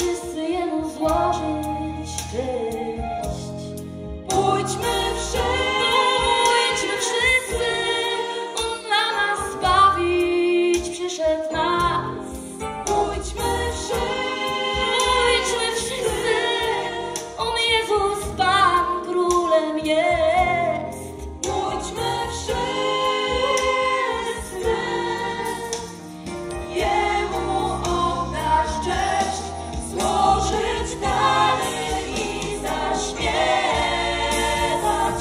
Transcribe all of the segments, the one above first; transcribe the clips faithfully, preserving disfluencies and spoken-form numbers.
wszyscy Jemu złożyć cześć. Pójdźmy wszyscy, On dla nas zbawić przyszedł nas. Pójdźmy wszyscy, On Jezus Pan Królem jest. Pójdźmy wszyscy, Jemu oddać cześć, złożyć dary i zaśpiewać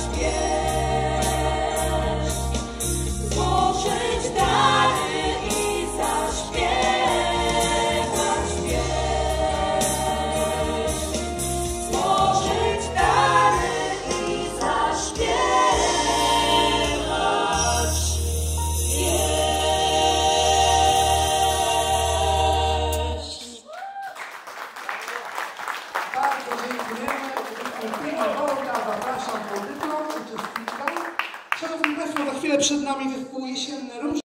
pieśń. Złożyć dary i zaśpiewać pieśń. Złożyć dary i zaśpiewać pieśń. Bardzo dziękujemy. Piękna Wolka, zapraszam po dyplom, uczestnika. Szanowni Państwo, za chwilę przed nami zespół jesienny.